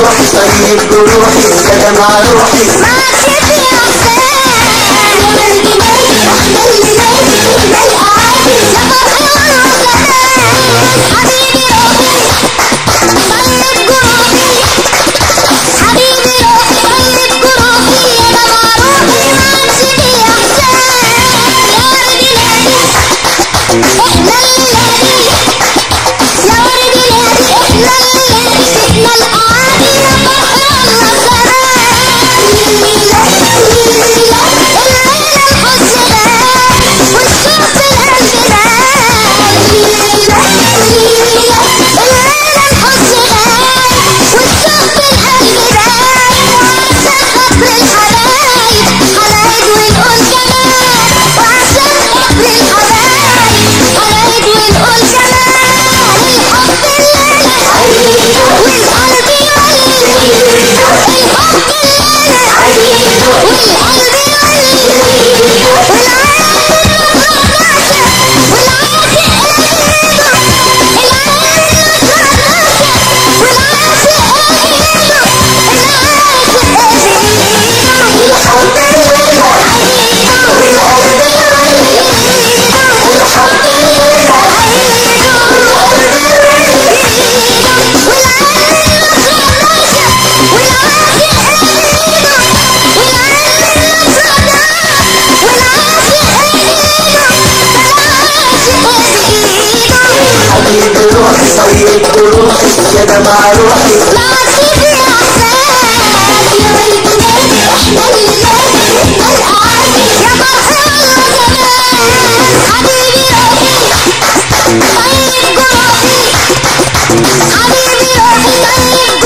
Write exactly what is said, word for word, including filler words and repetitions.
روحي طيب جروحي يا دمع روحي معاك سيدي يا حسين يا ولدي نادي احنا اللي نادي احنا الاعادي يا فرحي والوطنان حبيبي روحي طيب جروحي حبيبي روحي طيب جروحي يا دمع روحي معاك سيدي يا حسين يا ولدي نادي احنا اللي نادي يا ولدي نادي احنا اللي نادي احنا الاعادي يا فرحي طيب جروحي يا دمع روحي معاك سيدي يا حسين يا ولدي نادي احنا اللي نادي احنا الاعادي يا فرحي والوطنان حبيبي روحي طيب جروحي حبيبي روحي طيب